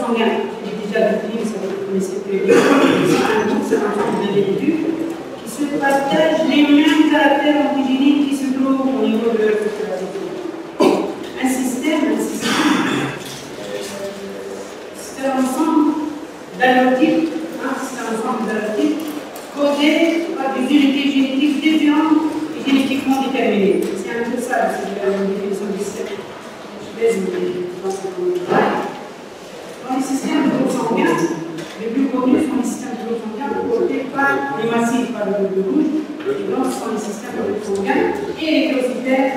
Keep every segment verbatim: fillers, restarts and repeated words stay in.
sanguin. J'ai déjà défini, ça vous connaissez très bien. C'est un groupe, c'est un ensemble d'individus qui se partagent les mêmes caractères antigéniques qui se trouvent au niveau de leur population. Un système, un système, c'est un ensemble d'allotypes, hein, c'est un ensemble d'allotypes codés par des unités génétiques différentes et génétiquement déterminées. C'est un peu ça, c'est la définition du système. Je vais vous dans ce travail. Dans les systèmes de groupe sanguin, les plus connus sont les systèmes de groupe sanguin codés par les massifs, par le groupe rouge, et donc ce sont les systèmes de groupe sanguin, et les clocytaires,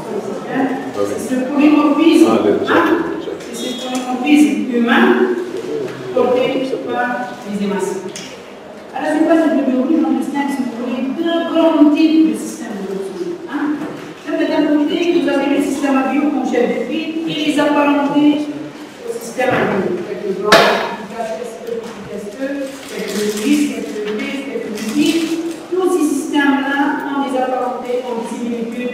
c'est le polymorphisme, hein, c'est ce polymorphisme humain porté par les hématies. À la surface du globe rouge, on distingue si vous voulez deux grands types de systèmes de groupe sanguin. Hein. D'un côté, vous avez le système avio qu'on chef de file et les apparentés au système avio. Quelques blancs, quelques S E, quelques Lis, quelques B, quelques I. Tous ces systèmes-là ont des apparentés, ont des similitudes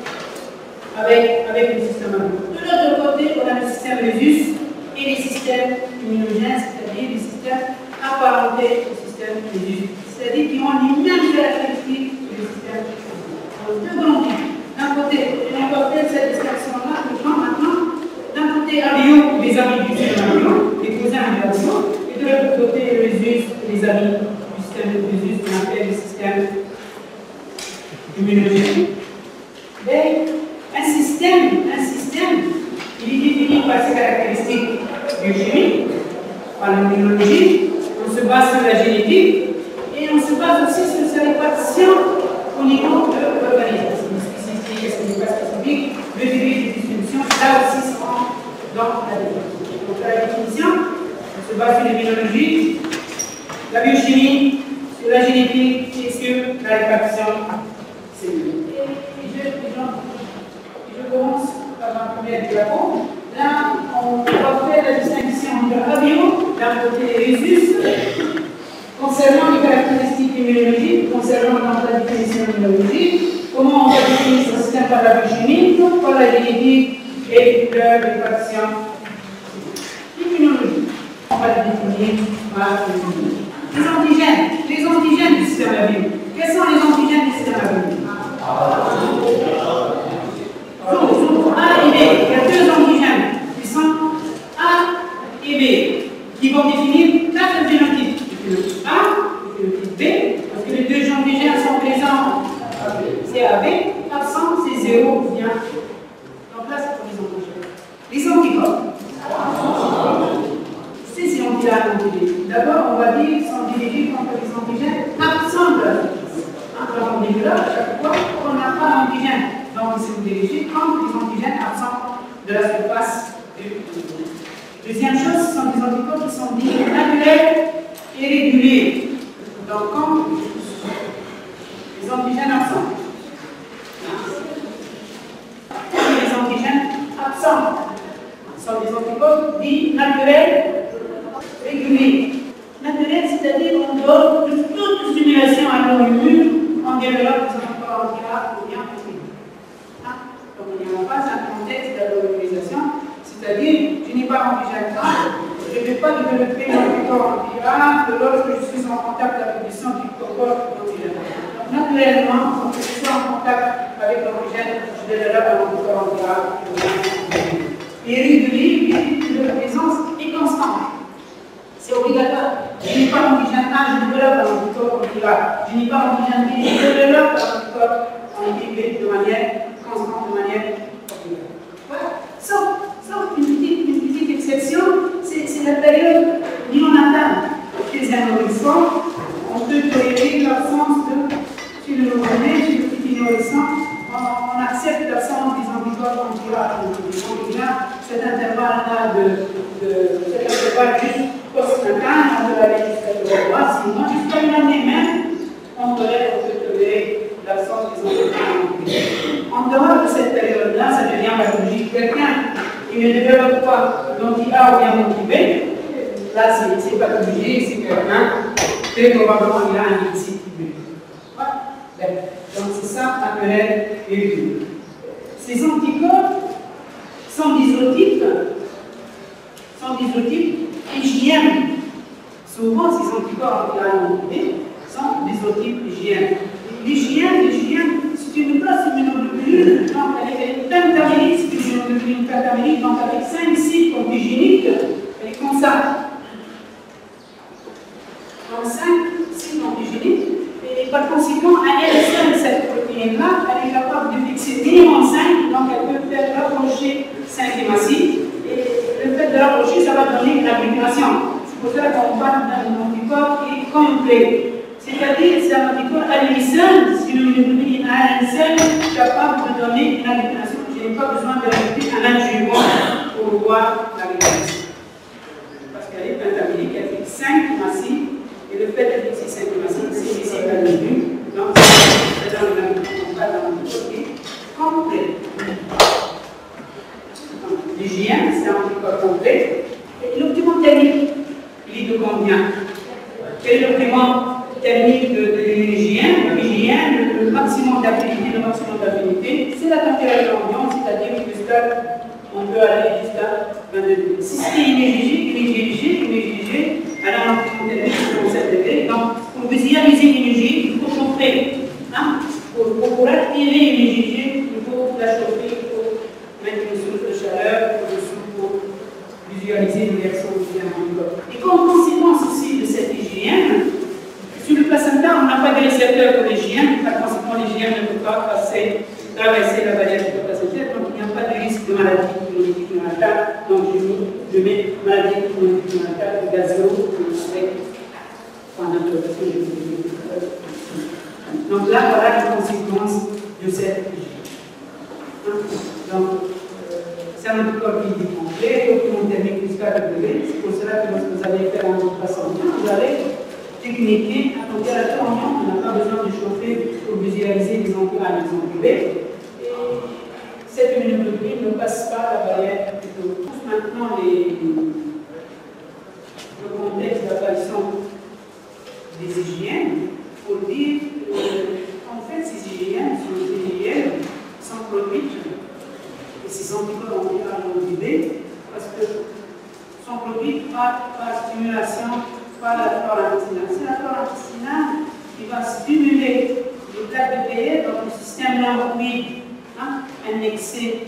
avec, avec le système avio. De l'autre côté, on a le système Rhésus et les systèmes immunogènes, c'est-à-dire les systèmes apparentés au système Rhésus. C'est-à-dire qu'ils ont les mêmes caractéristiques que le système Rhésus. Deux grands types. D'un côté, on va faire cette distinction-là maintenant. D'un côté, avio, les amis du système avio, les cousins de l'avio, et de l'autre côté, Rhésus, les amis du système Rhésus, qu'on appelle le système immunogène. Mais un système, un système, il est défini par ses caractéristiques biochimiques, par l'immunologie, on se base sur la génétique, et on se base aussi sur sa répartition au niveau de l'organisme. Qu'est-ce qui n'est pas spécifique, le degré de distribution, là aussi sont dans la définition. Donc la définition, on se base sur l'immunologie, la biochimie, sur la génétique et sur la répartition cellulaire. Et je, je commence par ma première diapo. Là, on va faire la distinction entre avio, d'un côté Rhésus, concernant les caractéristiques immunologiques, concernant la définition immunologique. Comment on va définir ce système par la biochimie, par la génétique et leur répartition immunologique. On va le définir par l'immunologie. Les antigènes, les antigènes du système avio. Quels sont les antigènes du système avio? A et B. Il y a deux antigènes qui sont A et B, qui vont définir quatre phénotypes. Le phénotype A, le phénotype B, parce que les deux antigènes sont présents. C'est A B, absent, c'est zéro, bien. Donc là, c'est pour les antigènes. Les anticorps. C'est ces antigènes. D'abord, on va dire qu'ils sont dirigés contre les antigènes absents de la surface. Quand on dit là, à chaque fois, on n'a pas d'antigène. Donc, ils sont dirigés contre les antigènes absents de la surface du antigène. Deuxième chose, ce sont des anticorps qui sont dits naturels et réguliers. Donc, comme les antigènes absents. Les antigènes absents sont des anticorps dits naturels, réguliers. Naturels, c'est-à-dire qu'on donne de toute stimulation à l'auto-immune, on développe des anticorps anti-A ou bien anti-B. Donc il n'y a pas un contexte d'alloimmunisation, c'est-à-dire je n'ai pas d'antigène A, je ne vais pas développer l'anticorps anti-A que lorsque je suis en contact avec des anticorps d'antigène. Donc naturellement, quand je suis en contact avec l'antigène, je développe un anticorps anti-A. Et régulier, la présence est constante. C'est obligatoire. Je n'ai pas d'antigène A, je développe un anticorps anti-A. Je n'ai pas d'antigène B, je développe un anticorps anti-B de manière constante, de manière obligatoire. Voilà. Sauf, sauf une, petite, une petite exception, c'est la période néonatale. Chez un nourrisson, on peut tolérer l'absence de, chez le nouveau-né, chez le petit nourrisson, on, on accepte l'absence des anticorps anti-A. Donc il y a cet intervalle-là de, de cet intervalle juste post-natal, on peut aller jusqu'à deux mois, sinon jusqu'à une année même, on tolère, on peut tolérer l'absence des anticorps anti-A. En dehors de cette période-là, ça devient pathologique. Quelqu'un qui ne développe pas l'anti-A ou bien l'anti-B, là c'est pathologique, c'est quelqu'un très probablement il a un lymphocyte immunitaire. Voilà. Donc c'est ça, naturel et régulier. Ces anticorps sont des isotypes, sont des isotypes anticorps anti-A non B sont des isotypes I G M. L'I G M, l'I G M, c'est une grosse immunoglobuline, donc elle est pentamérique, c'est une immunoglobuline pentamérique, donc avec cinq sites antigéniques, elle est comme ça. Donc cinq sites antigéniques, et par conséquent, à elle seule, cette protéine-là, elle est capable de fixer minimum cinq, donc elle peut faire rapprocher cinq hématies, et le fait de rapprocher, ça va donner une agglutination. C'est pour ça qu'on parle d'un anticorps qui est complet. C'est-à-dire, c'est un anticorps à lui seul, si l'immunoglobuline à elle seule, capable de donner une agglutination. Je n'ai pas besoin de rajouter un adjuvant pour voir l'agglutination. Parce qu'elle est pentamérique, elle fixe cinq hématies. Et le fait de fixer cinq hématies, c'est ici à l'une. Donc, c'est dans le même temps, on va dans le côté complet. L'I G M, c'est un anticorps complet. Et l'optimum thermique, il est de combien? Quel est l'optimum thermique de, de l'I G M? L'I G M, le, le maximum d'affinité, le maximum d'affinité, c'est la température ambiante, c'est-à-dire jusqu'à, on peut aller jusqu'à vingt-deux degrés. Si c'est une I G G, une I G G, une I G G, alors l'optimum thermique c'est trente-sept degrés. Donc, pour visualiser une I G G, il faut chauffer. Hein? Pour, pour, pour activer une I G G, il faut la chauffer, il faut mettre une source de chaleur au-dessous pour visualiser une réaction du anticorps. Et comme conséquence aussi de cette I G M, sur le placenta, on n'a pas de récepteur pour l'I G M, par conséquent, l'I G M ne peut pas passer, traverser la barrière du placentaire, donc il n'y a pas de risque de maladie immunitaire néonatale. Donc je, je mets maladie immunitaire néonatale, gazéo, avec pendant l'opération de donc là, voilà les conséquences de cette I G M. Donc, c'est un anticorps qui est complet, l'optimum thermique jusqu'à deux degrés. C'est pour cela que lorsque vous allez faire un ultrason, vous allez techniquer à température ambiante. On n'a pas besoin de chauffer pour visualiser les anti-A et les anti-B. Et cette immunoglobuline ne passe pas la barrière du dos. Maintenant, les, le contexte d'apparition des I G M, il faut dire qu'en fait, ces I G M sont des I G M qui sont produites. Et ces anticorps anti-A et anti-B, parce que sont produits par, par stimulation par la flore intestinale. C'est la flore intestinale qui va stimuler les plaques de P E, donc le système lymphoïde hein, annexé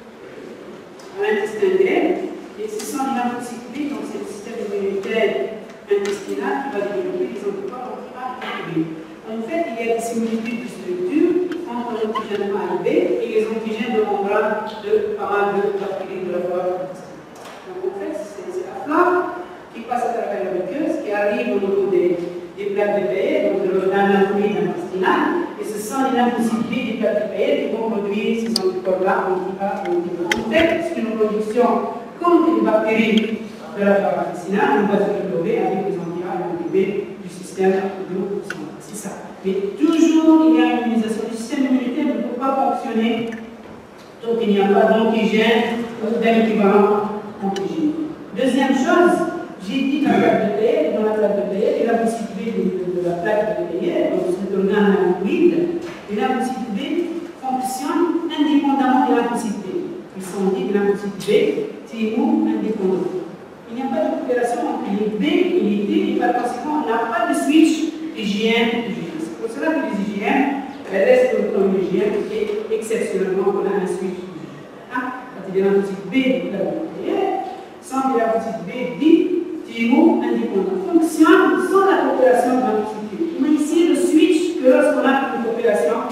à l'intestin grêle. Et ce sont les lymphocytes B, donc c'est le système immunitaire intestinal qui va développer les anticorps anti-A et anti-B. En fait, il y a des similitudes de structure entre l'antigène A et B et les antigènes de membrane de pas mal de bactéries de la flore intestinale. Donc en fait, c'est la flore qui passe à travers la muqueuse, qui arrive au niveau des, des plaques de P E, donc de d'un lymphoïde intestinal, et ce sont les lymphocytes B des plaques de P E qui vont produire ces anticorps-là anti-A et anti-B. En fait, c'est une production contre les bactéries de la flore intestinale, on va se retrouver avec les anti-A et anti-B du système immunitaire. C'est ça. Mais toujours, il y a une immunisation. Le système immunitaire ne peut pas fonctionner tant qu'il n'y a pas d'antigène ou d'équivalent antigène. Deuxième chose, j'ai dit la plaque de P E, dans la plaque de P E, il a constitué de, de, de la plaque de P E, donc cet organe lymphoïde, et la lymphocyte B fonctionne indépendamment de la lymphocyte B. Ils sont dits de lymphocyte B, T ou indépendants. Il n'y a pas de coopération entre les B et les T, et par conséquent, on n'a pas de switch I G M I G M. C'est pour cela que les I G M restent comme I G M et exceptionnellement, on a un switch I G M. Hein? Quand il y a lymphocyte B de la P E, sans que la lymphocyte B dit T-O indépendant fonctionne sans la coopération de l'anticyte. Mais ici, le switch que lorsqu'on a une coopération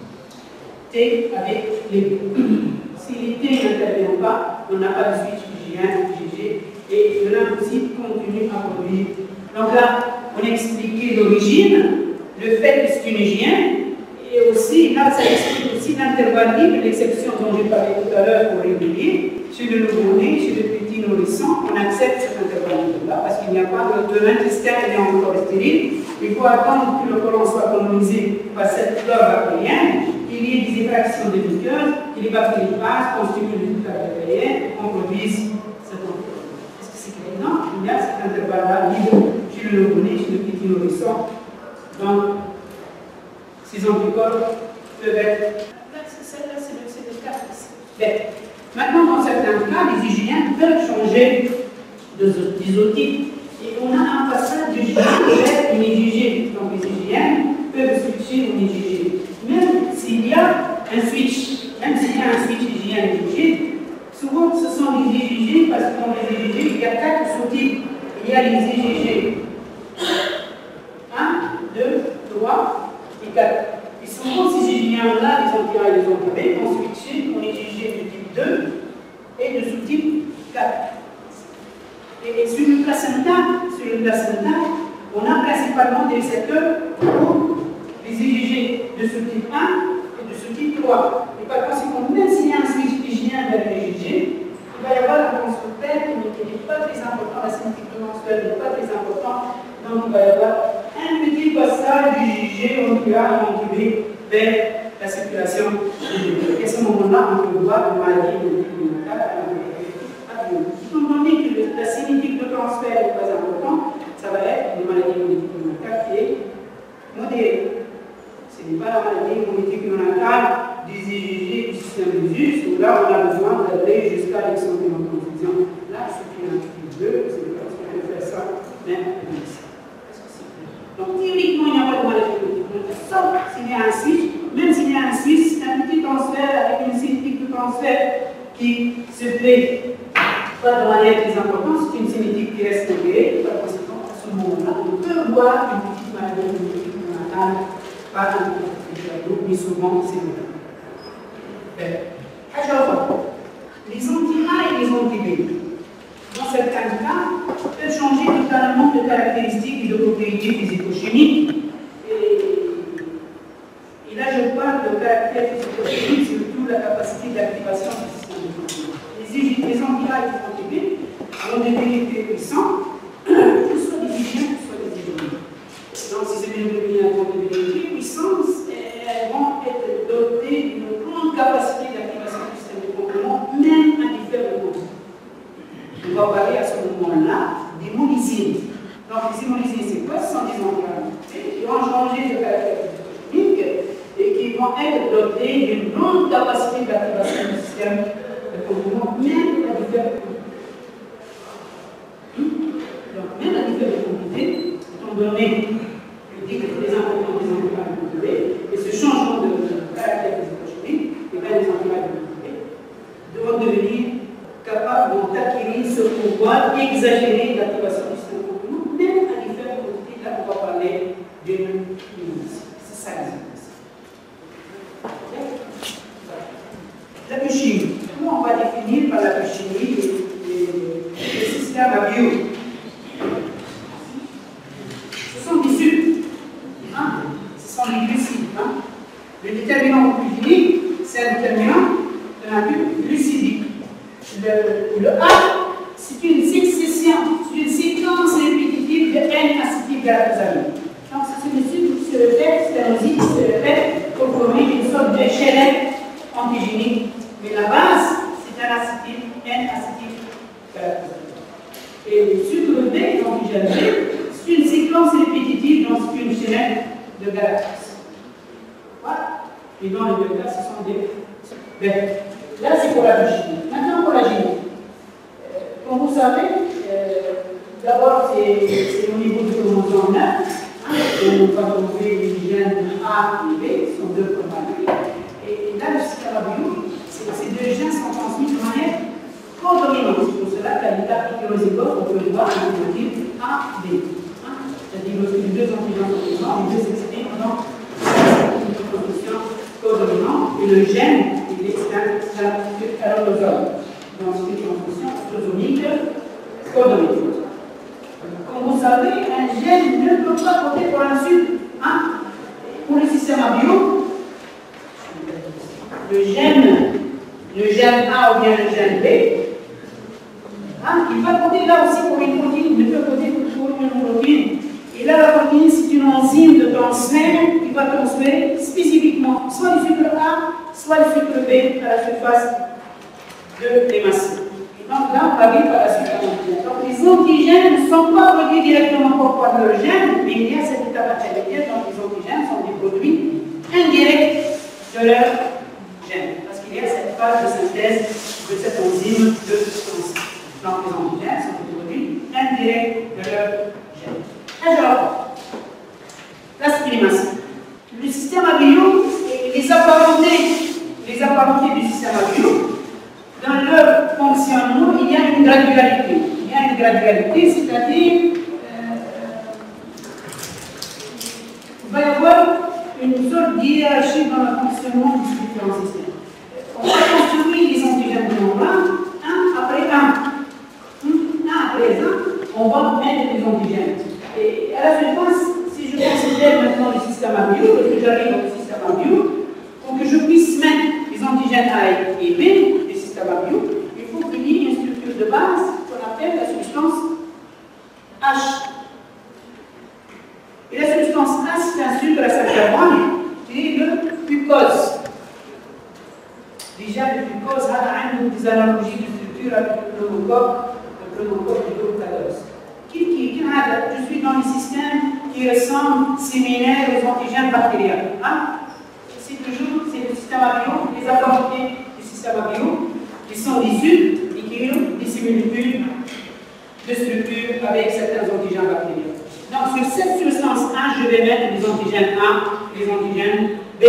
T avec les B. Si les T n'interviennent pas, on n'a pas de switch I G M, I G G, et le lymphocyte continue à produire. Donc là, on a expliqué l'origine, le fait que c'est une I G M, et aussi, là, ça explique aussi l'intervalle libre, l'exception dont j'ai parlé tout à l'heure pour régulier. Chez le nouveau-né, chez le petit nourrisson, on accepte cet intervalle-là parce qu'il n'y a pas de, de l'intestin qui est encore stérile. Il faut attendre que le côlon soit colonisé par cette flore bactérienne, qu'il y ait des effractions de muqueuses, que les bactéries passent, constituent des flores bactériennes, qu'on produise cet anticorps. Est-ce que c'est clair? Non, il y a cet intervalle-là libre chez le nouveau-né, chez le petit nourrisson. Donc, ces anticorps peuvent être. Celle-là, c'est le cas. Maintenant, dans certains cas, les I G M peuvent changer d'isotype. Et on a un passage d'I G vers une I G G. Donc les I G M peuvent switcher une I G G. Même s'il y a un switch, même s'il y a un switch I G M I G G, souvent ce sont les I G G parce que dans les I G G, il y a quatre sous-types. Il y a les I G G un, deux, trois et quatre. Et souvent ces I G M-là, les anti-A et les anti-B, vont switcher en I G G de type deux et de sous-type quatre. Et, et sur le placenta, sur le placenta, on a principalement des récepteurs pour les I G G de sous-type un et de sous-type trois. Et par conséquent, même s'il y a un switch I G M vers l'I G G, il va y avoir un transfert qui n'est pas très important, la synthétique de transfert n'est pas très important, donc il va y avoir un petit passage du I G G anti-A et anti-B vers la circulation du. Et à ce moment-là, on peut voir une maladie moléculaire. Donc on dit que la synthétique de transfert n'est pas important, ça va être une maladie moléculaire qui est modérée. Ce n'est pas la maladie moléculaire des I G G du système Usus, où là on a besoin d'aller jusqu'à l'exemption de confusion. Là, c'est une activité deux, c'est parce qu'on peut faire ça même à l'ici. Donc théoriquement, il n'y a pas de maladie moléculaire, sauf s'il y a un switch, même s'il y a un switch, c'est un petit transfert avec une cinétique de transfert qui se fait pas de manière très importante, c'est une cinétique qui reste modérée, par conséquent, à ce moment-là, on peut voir une petite maladie moléculaire par un groupe, mais souvent c'est le les anti-A et les anti-B, dans certains cas, peuvent changer totalement de caractéristiques de propriétés physico-chimiques. Et, et là, je parle de caractères physico-chimiques, surtout la capacité d'activation du système de fonction. Les anti-A et les anti-B ont des vérités puissantes, que ce soit des hygiènes, que ce soit des hygiènes. Donc, si c'est des vérités puissantes, elles vont être dotées d'une grande capacité d'activation du système de complément, même à différents niveaux. On va parler à ce moment-là des monolysynes. Donc, les monolysynes, c'est quoi? Ce sont des anti-A qui vont changer de caractère chimique et qui vont être dotés d'une grande capacité d'activation du système de complément, même à différents niveaux. Donc, même à différentes quantités, étant donné que les importants des anti-A et ce changement de caractère physico-chimique, et bien les anti-A devront devenir capables d'acquérir ce pouvoir exagéré d'activation du système de complément, même à différentes quantités. Là, on va parler d'une immunité. C'est ça les la biochimie. Comment on va définir par la biochimie le système à bio? Ce sont des sucres. Hein? Ce sont des glucides. Hein? Le déterminant glucidique, c'est un déterminant de nature glucidique. Le, le A, c'est une succession, c'est une séquence répétitive de N-acétylgalactosamine. Donc, c'est une sucre qui se répète, stéréosique, qui se répète pour former une sorte d'échelle antigénique. Mais la base, c'est un acétyl, N-acétylgalactosamine. Et le sucre B, l'antigène B, c'est une séquence répétitive, donc c'est une chaîne de galactose. Voilà. Et dans les deux cas, ce sont des. Ben, là, c'est pour la biochimie. Maintenant, pour la chimie. Euh, comme vous savez, euh, d'abord, c'est au niveau du chromosome neuf. Hein, on va trouver les gènes A et B, ce sont deux chromosomes. Et là, le système bio, ces deux gènes sont transmis de manière codominante. C'est pour cela qu'à l'état hétérozygote, on peut voir un profil A B. C'est-à-dire que les deux antigènes sont présents, les deux s'expriment dans une composition codominante, et le gène, il est un allosome. Donc, c'est une composition autosomique codominante. Comme vous savez, un gène ne peut pas compter pour un sucre. Hein? Pour le système bio, le gène, le gène A ou bien le gène B, hein, il va compter là aussi pour une protéine, il ne peut compter pour une protéine. Et là, la protéine, c'est une enzyme de transfert qui va transférer spécifiquement soit le sucre A, soit le sucre B à la surface de l'hématie. Et donc là, on va vivre par la suite antigène. Donc les antigènes ne sont pas produits directement par leur gène, mais il y a cette étape intermédiaire, donc les antigènes sont des produits indirects de leur gène. Parce qu'il y a cette phase de synthèse de cette enzyme de transfert. Donc les antigènes sont des produits indirects de leur gène. Alors, les apparentés, les apparentés du système abio, dans leur fonctionnement, il y a une gradualité. Il y a une gradualité, c'est-à-dire euh, il va y avoir une sorte d'hiérarchie dans le fonctionnement du différent système. On va construire les antigènes de nombre un, un après un. Un après un, on va mettre les antigènes. Et à la suivante, si je considère maintenant le système abio, parce que j'arrive au système abio, pour que je puisse mettre les antigènes A et B, du système abio, il faut qu'il y ait une structure de base qu'on appelle la substance H. Et la substance H, c'est un sucre à cinq carbone, qui est le fucose. Déjà, le fucose a des analogies de structure avec le pneumocoque, le pneumocoque du groupe quatorze. Je suis dans le système qui ressemble similaire aux antigènes bactériens. Hein? C'est toujours c'est le système abio, les apparentés du système abio, qui sont issus et qui ont des similitudes de structure avec certains antigènes bactériens. Donc, sur cette substance A, je vais mettre les antigènes A et les antigènes B.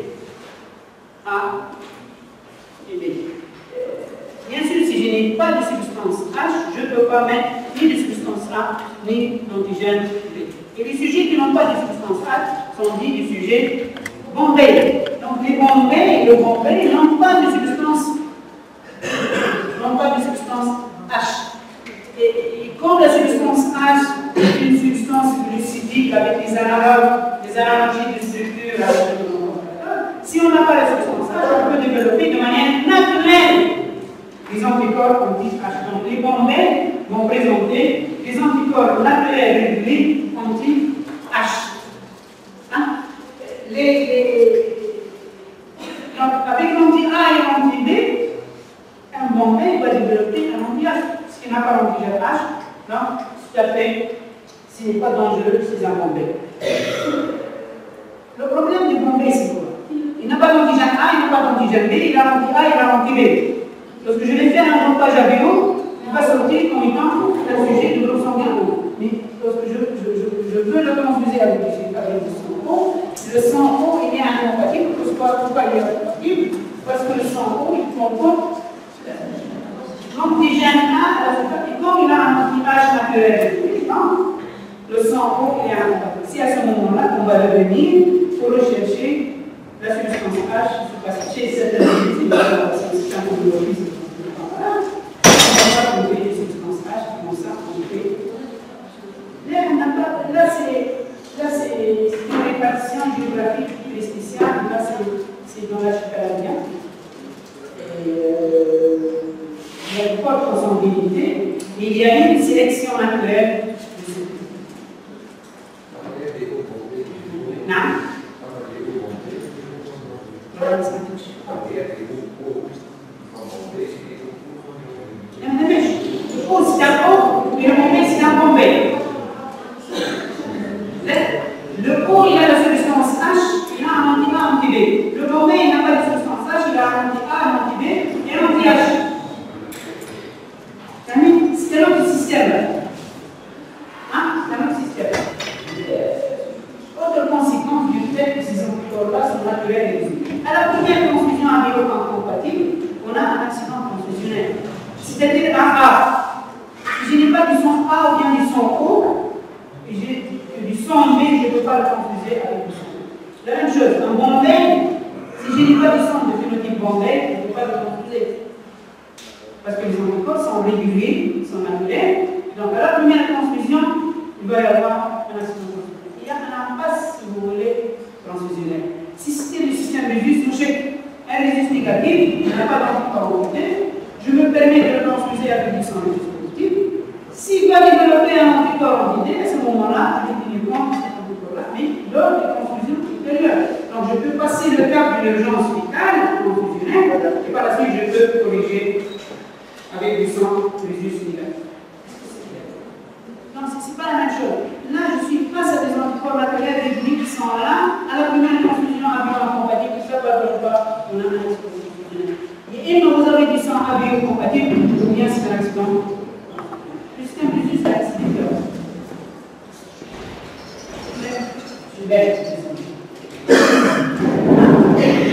A et B. Bien sûr, si je n'ai pas de substance H, je ne peux pas mettre ni de substance A, ni d'antigène B. Et les sujets qui n'ont pas de substance H sont dits des sujets bombés. Donc les bombés et le bombé n'ont pas de substance, n'ont pas de substance H. Et, et comme la substance H est une substance glucidique avec des analogues, des analogies de structure avec le monomoléculaire, si on n'a pas la substance H, on peut développer de manière naturelle les anticorps anti-H. Donc les bombés vont présenter les anticorps naturels réguliers anti-H. Hein? Les, les... Donc, avec l'anti-A et l'anti-B, un bombé va développer un anti-H, ce qui n'a pas l'antigène H. Donc, tout à fait, ce n'est pas dangereux, c'est un bombé. Le problème du bombé, c'est quoi? Il n'a pas d'antigène A, il n'a pas d'antigène B, il a l'anti-A, il a l'anti-B. Lorsque je vais faire un montage à bio, il va sortir comme étant un sujet de groupe sanguin. Mais lorsque je, je, je, je veux le transfuser avec, avec du sang O, le sang O il est incompatible. Pourquoi, pourquoi il est incompatible? Parce que le sang O il comporte l'antigène A, et comme il a un anti-H naturel, le sang O il est incompatible. Si à ce moment-là, on va revenir pour rechercher la substance H, parce que chez cette individu, c'est un peu Là, c'est une répartition géographique très spéciale. Là, c'est dans l'archipel. Euh, il y a une forte consanguinité. Il y a une sélection naturelle. Non? Oh, c'est un O, et le bombé, c'est un bombé. Le O, il a la substance H, il a un anti-A, un anti-B. Le bombé, il n'a pas de substance H, il a un anti-A, un anti-B et un anti-H. C'est un autre système. Hein? C'est un autre système. Autre conséquence du fait que ces anticorps-là sont naturels et résiduels. À la première transfusion amylo-incompatible, on a un accident transfusionnel. C'est-à-dire un A. Si je n'ai pas du sang A ou bien du sang O, et j'ai du sang B, je ne peux pas le transfuser avec du sang O. La même chose, un bombé, si je n'ai pas du sang de phénotype bombé, je ne peux pas le transfuser. Parce que les anticorps sont réguliers, ils sont naturels. Donc à la première transfusion, il va y avoir un accident transfusionnel. Il y a un impasse, si vous voulez, transfusionnel. Si c'était le système Rhésus, un Rhésus négatif, il n'y a pas d'anticorps positif, je me permets de le transfuser avec du sang Rhésus positif. S'il va développer un anticorps anti-D, à ce moment-là, je vais tenir compte de cet anticorps-là, mais lors des transfusions ultérieures. Donc je peux passer le cap d'une urgence vitale transfusionnelle, et par la suite, je peux corriger avec du sang Rhésus négatif. Donc ce n'est pas la même chose. Là, je suis face à des anticorps naturels réguliers qui sont là. À la première transfusion abio-incompatible, ça ne va pas, on a un accident transfusionnel. Et quand vous avez du sang abio-compatible, ou bien c'est un accident. Le système plus juste l'accident. Je vais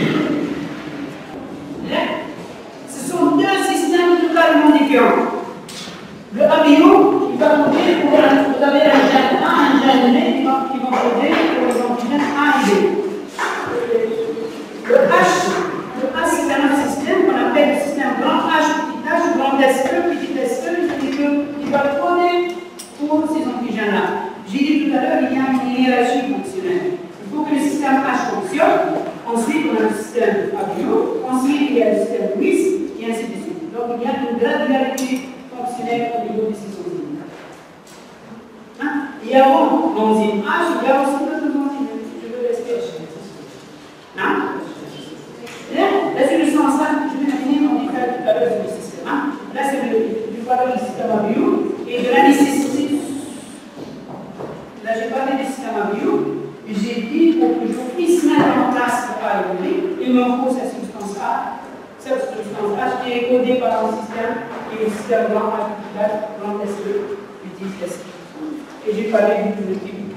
le système Abio, ensuite il y a le système Luis, et ainsi de suite. Donc il y a une gradualité fonctionnelle au niveau de ces enzymes. Hein? Il y a bon, l'enzyme H, il y a aussi d'autres enzymes, je veux rester H. Hein? Là, la solution simple, je vais finir en détail tout à l'heure sur le système. Hein? Là, c'est du valeur du système Abio et de la nécessité. Là, j'ai parlé du système Abio. J'ai dit pour que je puisse mettre en place le A évolué, il me faut cette substance A, cette substance H qui est codée par un système qui est le système grand H capital, grand S E, petit S E. Et j'ai parlé du type.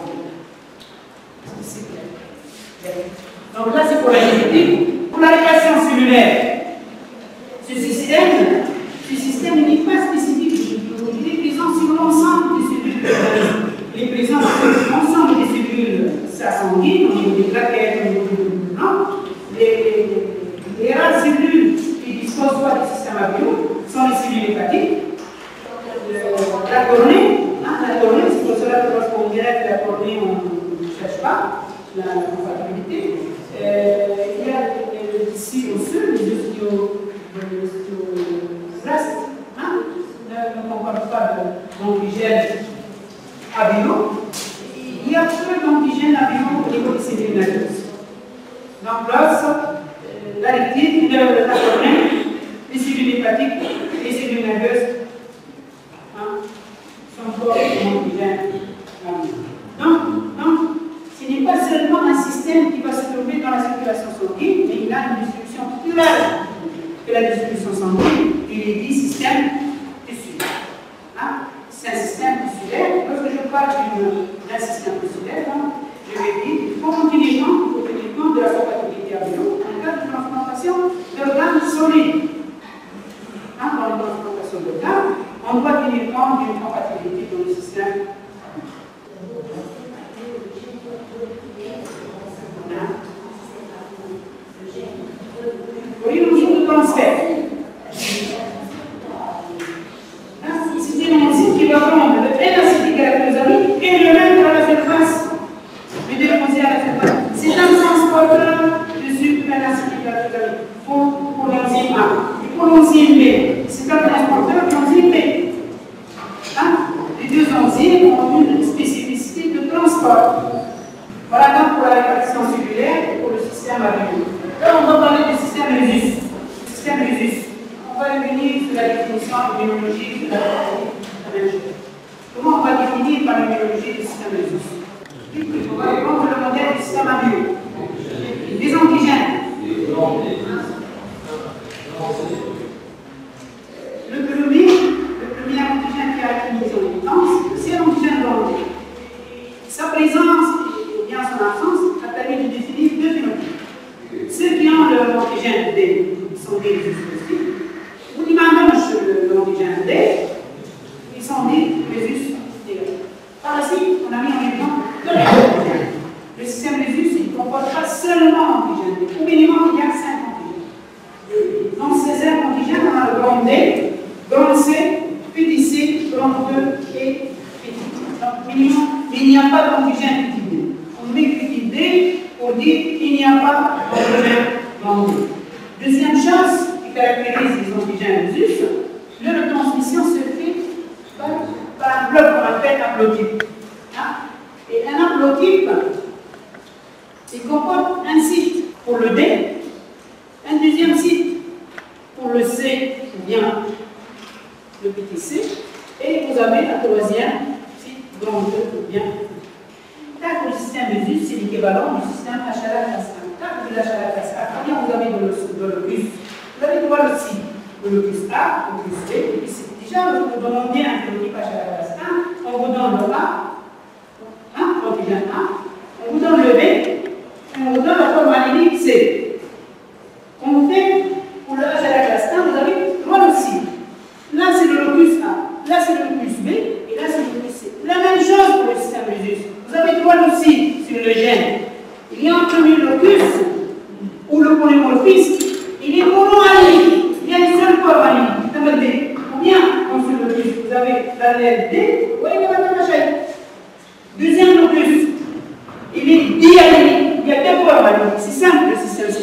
C'est clair. Donc là, c'est pour la génétique. Pour la réaction cellulaire, ce système, ce système n'est pas spécifique. Il est présent sur l'ensemble des cellules de l'organisme. Il est présent sur l'ensemble des cellules sanguines, au niveau des plaquettes, au niveau du blanc. Les, les rares cellules qui disposent pas du système Abio sont les cellules hépatiques. Le, la cornée, hein, la cornée, c'est pour cela que lorsqu'on dirait que la cornée, on ne cherche pas la compatibilité. Euh, il y a le tissu osseux, les ostéoblastes, hein, ne comportent pas d'antigène Abio. Il y a peu d'antigènes Abio au niveau des cellules nerveuses. Donc, l'os, la rétine, la cornée, les cellules hépatiques, les cellules nerveuses hein, sont forts d'antigènes Abio. Donc, donc, ce n'est pas seulement un système qui va se trouver dans la circulation sanguine, mais il a une distribution plus large que la distribution sanguine. Il est dit système tissulaire. Hein? C'est un système tissulaire. Lorsque je parle d'un système tissulaire, je vais dire qu'il faut tenir compte de la compatibilité Abio en cas de transplantation d'organes solides. Hein? Dans la transplantation d'organes, on doit tenir compte d'une compatibilité dans le système. Oui, le jour de transfert. C'est une enzyme qui va prendre le N-acétylgalactosamine et le mettre à la surface, le déposer à la surface. C'est un transporteur de sucre N-acétylgalactosamine pour, pour l'enzyme A. Et pour l'enzyme B, c'est un transporteur de l'enzyme B. Hein? Les deux enzymes ont une spécificité de transport. Voilà donc pour la répartition cellulaire et pour le système Abio. Là, on va parler du système Rhésus. Le système Rhésus. On va revenir sur la définition immunologique de la maladie. Comment on va définir par l'immunologie du système Rhésus? On va prendre le modèle du système Abio. Les antigènes. Le premier, le premier antigène qui a acquis son importance, c'est l'antigène bondé. Sa présence et bien son absence a permis de définir deux phénotypes. Ceux qui ont l'antigène D sont des Rhésus. Ou qui managent l'antigène D, ils sont des Rhésus. Par la suite, on a mis en exemple deux antigènes. Le système Rhésus, il ne comporte pas seulement l'antigène D. Au minimum, il y a cinq antigènes. Donc, ces cinq antigènes, on a le grand D, grand C, petit C, grand E et petit D. Donc, minimum, il n'y a pas d'antigène petit D. On met petit D pour dire qu'il n'y a pas d'antigène grand D. Deuxième chose qui caractérise les antigènes Rhésus, leur transmission se fait par, par un bloc qu'on appelle haplotype. Hein? Et un haplotype, il comporte un site pour le D, un deuxième site pour le C ou bien le petit c, et vous avez un troisième site grand E ou bien. Car le système Rhésus, c'est l'équivalent du système H L A classe un. Car de l'H L A classe un, combien vous avez de locus? Vous avez trois locus. Le locus A, le locus B, le locus C. Déjà, vous demandez un phénotype H L A classe un, on vous donne le A, hein, l'antigène A, on vous donne le B, et on vous donne la forme alénique C. On fait, pour le H L A classe un, vous avez trois locus. Là, c'est le locus A, là, c'est le locus B, et là, c'est le locus C. La même chose pour le système Rhésus. Vous avez trois locus sur le gène. Il y a un premier locus, où le polymorphisme, il est monoalénique. Il y a une seule forme alénique. Combien dans ce locus? Vous avez l'allèle D, vous voyez la machin. Deuxième locus, il est dialénique. Il y a deux formes aléniques. C'est simple le système.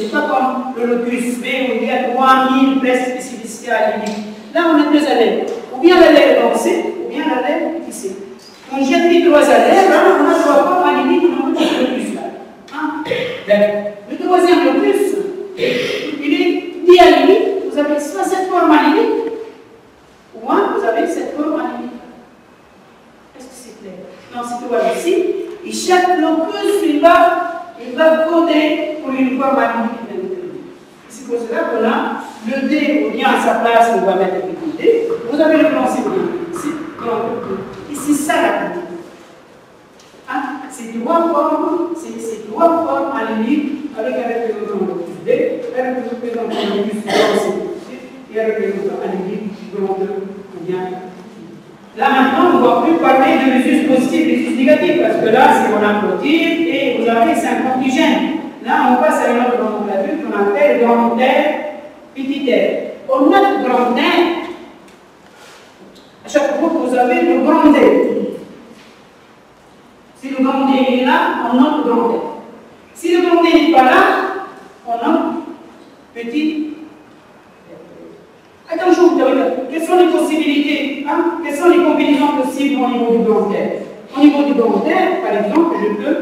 C'est pas comme le locus B où il y a trois mille spécificités allyliques. Là, on a deux allèles. Ou bien l'allèle lancé, ou bien l'allèle épicé. On jette les trois allèles, hein, on a trois formes allyliques dans le locus là. Hein? Le troisième locus, il est diallylique. Vous avez soit cette forme allylique, ou hein, vous avez cette forme allylique. Est-ce que c'est clair? Dans cette loi ici, et chaque locus, il va, il va coder pour une forme allylique. C'est pour cela qu'on a le D, ou bien à sa place, on va mettre le petit D. Vous avez le plan simétrique ici, et c'est ça la clé. Hein? C'est trois formes, c'est trois formes allyliques avec un représentant locus D, un représentant locus D, et un représentant allylique grand deux, ou bien. Là maintenant, on ne va plus parler de l'usus positif et l'usus négatif, parce que là, c'est mon approtive et vous avez cinq antigènes. Là, on passe à une autre nomenclature qu'on appelle grand R, petit r. On note grand R, à chaque fois que vous avez le grand D. Si le grand D est là, on note grand R. Si le grand D n'est pas là, on note petit r. Attention, vous avez quelles sont les possibilités, hein? Quelles sont les combinaisons possibles au niveau du grand R? Au niveau du grand R, par exemple, je peux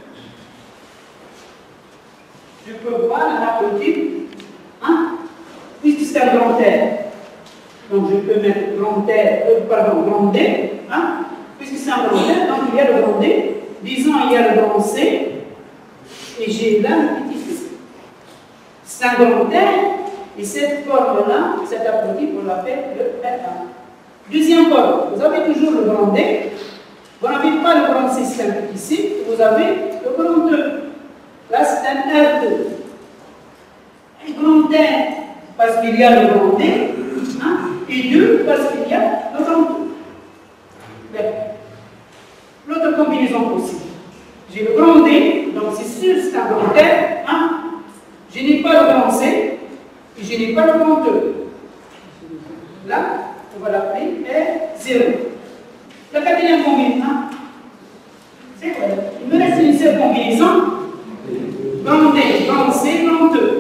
Je peux voir la politique, hein, puisque c'est un grand R. Donc je peux mettre grand R, euh, pardon, grand D, hein, puisque c'est un grand R, donc il y a le grand D, disons il y a le grand C, et j'ai là le petit C. C'est un grand R, et cette forme-là, cette approtive, on l'appelle le R un. Deuxième forme, vous avez toujours le grand D, vous n'avez pas le grand C, c'est un petit C, vous avez le grand deux. Là, c'est un R deux. Un grand R, parce qu'il y a le grand D, hein, et deux, parce qu'il y a le grand deux. L'autre combinaison possible. J'ai le grand D, donc c'est sûr, c'est un grand R, hein. Je n'ai pas le grand C, et je n'ai pas le grand deux. Là, on va l'appeler R zéro. La quatrième combinaison, hein, c'est quoi? Il me reste une seule combinaison. Grand D, grand C, grand deux.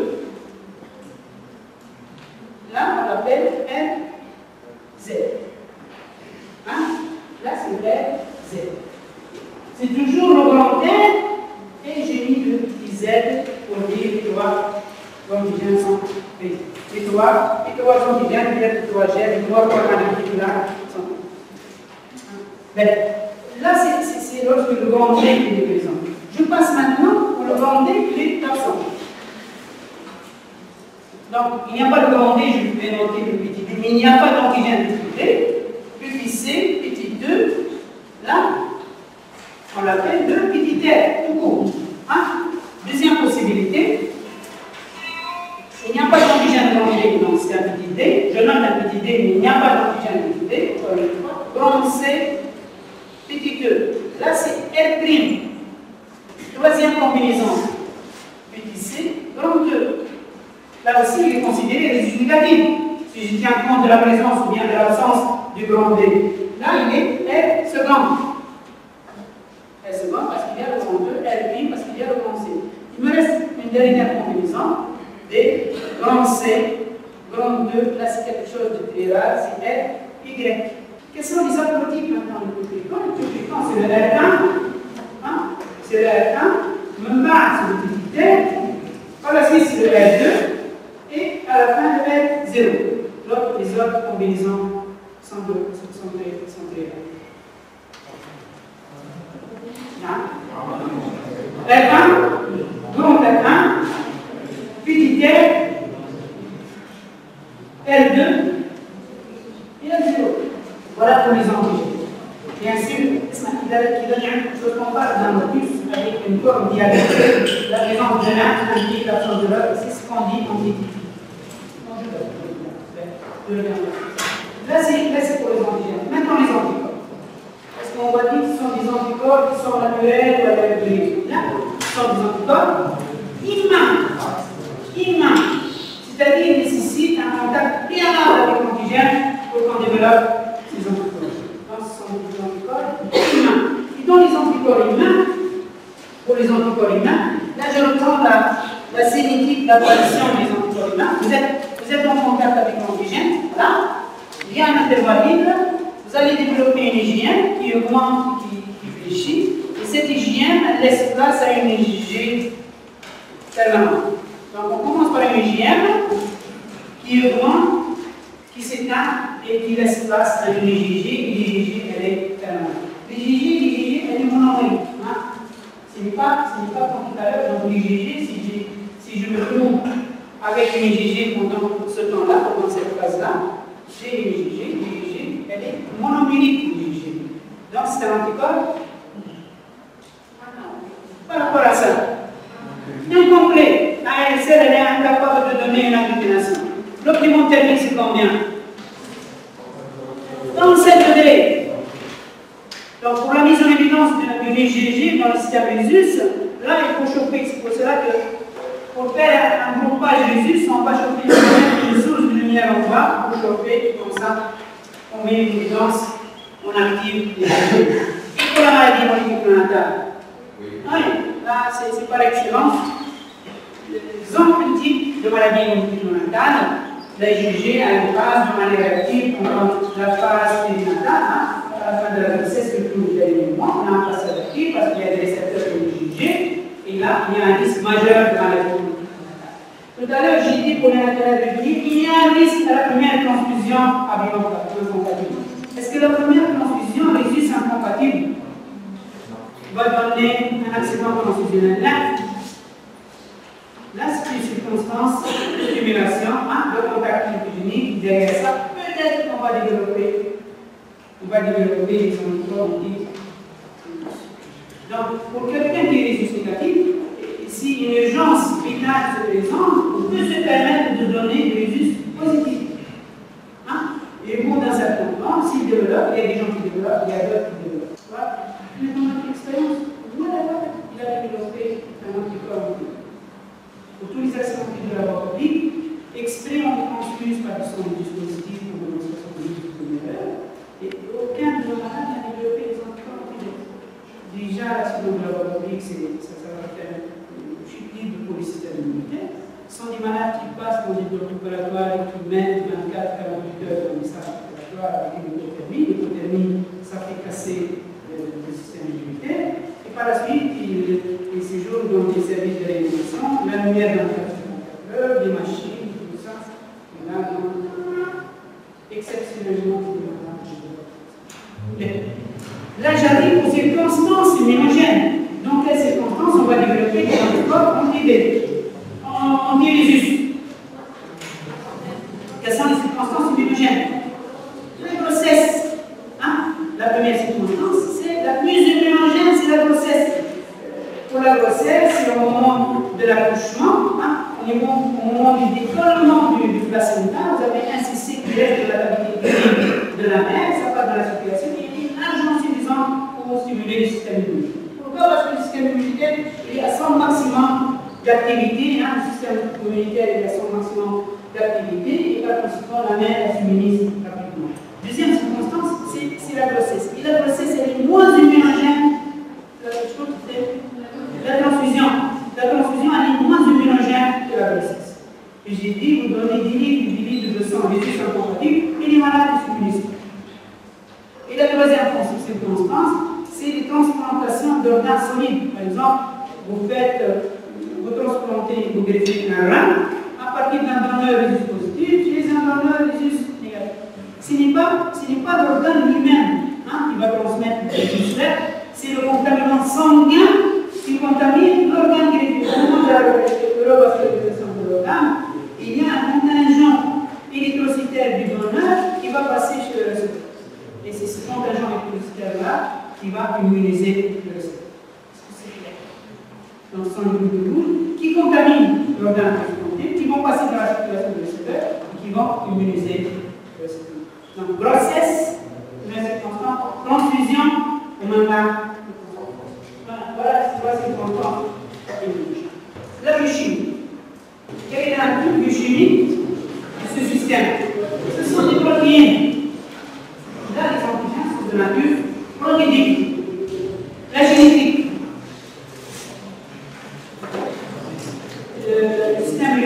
Là, on l'appelle R Z. Hein? Là, c'est R Z. C'est toujours le grand R, et j'ai mis le petit Z pour dire trois antigènes sont faits. Les trois, les trois antigènes, il y a les trois gènes, les trois formes là sont faits. Là, c'est lorsque le grand D est présent. Je passe maintenant pour le grand D qui est absent. Donc, il n'y a pas de grand D, je vais noter le petit D, mais il n'y a pas d'antigène petit D. Petit C, petit deux, là, on l'appelle le petit R, tout court. Hein? Deuxième possibilité, il n'y a pas d'antigène grand D, donc c'est un petit D. Je note un petit D, mais il n'y a pas d'antigène petit D. Grand C, petit deux. Là, c'est R'. Troisième combinaison, petit C, grand deux. Là aussi, il est considéré résidu négatif. Si je tiens compte de la présence ou bien de l'absence du grand D. Là, il est R second. R second parce qu'il y a le grand deux, R' parce qu'il y a le grand C. Il me reste une dernière combinaison, D, grand C, grand deux. Là, c'est quelque chose de très rare, c'est R, Y. Quels sont les approtypes maintenant du multiplicant? Le multiplicant, c'est le R un. Hein? C'est le R un, me marque sur le petit R, par la suite c'est le R deux, et à la fin le R zéro. L'autre, les autres combinaisons sont, de, sont très sont très hein? R un, grand R un, petit R, R deux et R zéro. Voilà pour les antigènes. Bien sûr, je compare dans le plus avec une forme dialectique. La présence de l'un indique l'absence de l'autre. C'est ce qu'on dit en détective. Là, c'est pour les antigènes. Maintenant, les anticorps. Est-ce qu'on va dire que ce sont des anticorps qui sont naturels ou allergiques? Là, ce sont des anticorps immuns. Immuns. C'est-à-dire qu'ils nécessitent un contact préalable avec l'antigène pour qu'on développe ces anticorps. Des anticorps humains. Et dans les anticorps humains, pour les anticorps humains, là je reprends la, la cinétique l'apparition des anticorps humains. Vous êtes, vous êtes en contact avec l'antigène, voilà. Il y a un intervalle libre, vous allez développer une I G M qui augmente, qui, qui fléchit, et cette I G M elle laisse place à une I G permanente. Donc on commence par une I G M qui augmente, qui s'éteint et qui laisse place à une I G G, et l'I G G elle est permanente. L'I G G, l'I G G elle est monomérique. Hein? Ce n'est pas, ce n'est pas comme tout à l'heure, donc l'I G G, si, si je me trompe avec une I G G pendant ce temps-là, pendant cette phase-là, j'ai une I G G, l'I G G, elle est monomérique, l'I G G. Donc c'est un anticorps. Par rapport à ça, incomplet. A L C elle est incapable de donner une agglutination. L'optimum thermique, c'est combien? trente-sept degrés. Donc, pour la mise en évidence d'une I G G dans le système Rhésus, là, il faut chauffer. C'est pour cela que, pour faire un groupage Rhésus, on va chauffer une source de lumière en bas pour chauffer, comme ça, on met une évidence, on active les I G G. Et pour la maladie moléculo-natale, oui, là, c'est par excellence. L'exemple type de maladie moléculo-natale, la I G G a une phase de manière active pendant la phase périnatale. Hein, à la fin de la grossesse, le plus de mois, on a un phase active parce qu'il y a des récepteurs de l'I G G, et là, il y a un risque majeur de maladie moléculo-natale. Tout à l'heure, j'ai dit pour les naturels de vie, il y a un risque à la première transfusion incompatible. Est-ce que la première transfusion Rhésus incompatible va donner un accident transfusionnel? Là, c'est une circonstance de stimulation, hein, de contact lipogénique. Derrière ça, peut-être qu'on va développer, on va développer des anticorps. Donc, pour quelqu'un qui est Rhésus négatif, si une urgence vitale se présente, on peut se permettre de donner des Rhésus positifs. Hein? Et au bout d'un certain temps, s'il développe, il y a des gens qui développent, il y a d'autres qui développent. Voilà. Mais dans notre expérience, voilà, il a développé un anticorps. Autorisation de laboratoire, extrait on transfuse par son dispositif pour démonstration de l'erreur, et aucun de nos malades n'a développé des anticorps antibiotiques. Déjà, l'accident de laboratoire, ça va faire une chute libre pour le système immunitaire. Ce sont des malades qui passent dans des blocs opératoires et qui mettent vingt-quatre à quarante-huit heures dans les salles opératoires avec une hypothermie. L'hypothermie, ça fait casser le, le système immunitaire. Et par la suite, il, il séjourne dans des services de réanimation, la lumière dans vingt-quatre heures, des machines, tout ça. Et là, donc, exceptionnellement, là, j'arrive aux circonstances immunogènes. Dans quelles circonstances on va développer des anticorps anti-B, anti-Rhésus? Quelles sont les circonstances immunogènes? La grossesse. Hein? La première circonstance, c'est la plus immunogène, c'est la grossesse. Pour la grossesse, c'est au moment de l'accouchement, hein, au, au moment du décollement du, du placenta, vous avez un C C qui reste de la cavité de la mère, ça passe dans la circulation, et il est largement suffisant pour stimuler le système immunitaire. Pourquoi? Parce que le système immunitaire il est à son maximum d'activité, hein, le système immunitaire est à son maximum d'activité, et par conséquent, la mère s'immunise rapidement. Deuxième circonstance, c'est la grossesse. Et la grossesse, elle est moins immunogène que la transfusion. La transfusion, elle est moins immunogène que la grossesse. Et j'ai dit, vous donnez dix litres, dix litres de sang, les deux sont compatibles, et les malades s'immunisent. Et la troisième circonstance, c'est les transplantations d'organes solides. Par exemple, vous faites, vous transplantez, vous greffez un rein, à partir d'un donneur Rhésus positif, chez un donneur Rhésus négatif. Ce n'est pas, pas l'organe lui-même hein, qui va transmettre le Rhésus, c'est le contaminant sanguin qui contamine l'organe greffé. Au moment de la revascularisation de l'organe, il y a un contingent érythrocytaire du donneur qui va passer chez le récepteur. Et c'est ce contingent érythrocytaire-là qui va immuniser le récepteur. Donc, ce sont les globules rouges qui contaminent l'organe transplanté, qui vont passer dans la circulation du récepteur et qui vont immuniser le récepteur. Donc, grossesse, transfusion, et maintenant, voilà ces trois circonstances immunologiques. La biochimie. Quelle est la nature biochimique de ce système? Ce sont des protéines. Là, les antigènes sont de nature protéique. La génétique. Le système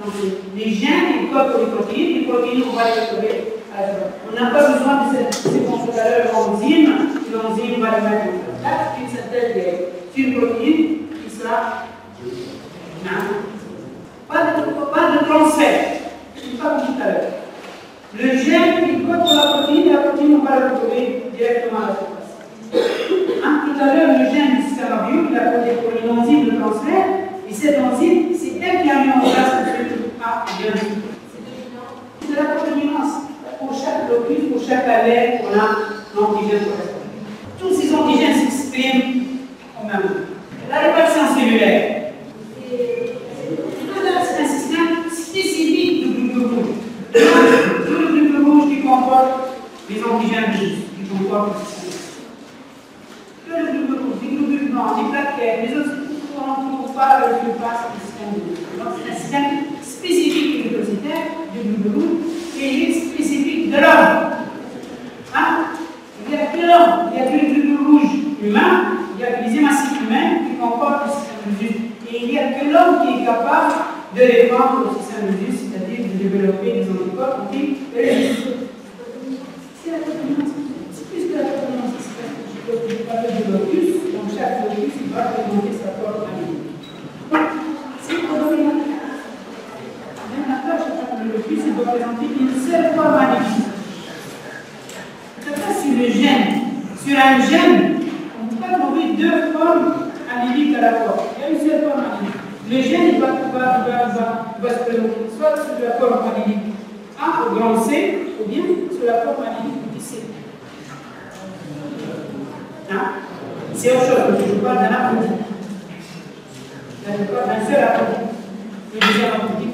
Donc, les gènes, ils codent pour les protéines, les protéines, on va les retrouver. On n'a pas besoin de cette séquence tout à l'heure, l'enzyme, l'enzyme va les mettre en place, une synthèse d'une protéine qui sera. Non. Pas de, pas de transfert, pas comme tout à l'heure. Le gène, il code pour la protéine, et la protéine, on va la retrouver directement à la surface. Hein, tout à l'heure, le gène du système nerveux, il a codé pour une enzyme de transfert, et cette enzyme, c'est elle qui a mis en place le truc A bien. C'est de la protéinance. Pour chaque locus, pour chaque allèle, on a l'antigène correspondant. Tous ces antigènes s'expriment au même moment. La répartition cellulaire. C'est un système spécifique du globule rouge. Le globule rouge qui comporte les antigènes rouges, qui comportent le système. Le globule rouge, les globules blancs, les plaquettes, les autres, on ne trouve pas le surface du système rouge. Donc c'est un système spécifique glycositaire du globule rouge et il est spécifique de l'homme. Hein? Il n'y a que l'homme, il n'y a que le globule rouge humain, il y a que les hémacytes humains qui comportent le système nerveux. Et il n'y a que l'homme qui est capable de répandre le système nerveux, c'est-à-dire de développer des anticorps anti résistants. C'est la protéinance. C'est plus que la protéinance. Je parle de locus, donc chaque locus il va présenter sa forme amine. C'est pour donner la même approche, chaque locus il doit présenter une seule forme amine. Je ne sais pas sur le gène. Sur un gène, on ne peut pas trouver deux formes amyliques à la fois. Il y a une seule forme amylique. Le gène il va, va, va, va, va se présenter soit sur la forme amylique A au grand C, ou bien sur la forme amylique du C. Hein? C'est autre chose, je parle d'un apodite. Je parle d'un seul apodite. Le deuxième apodite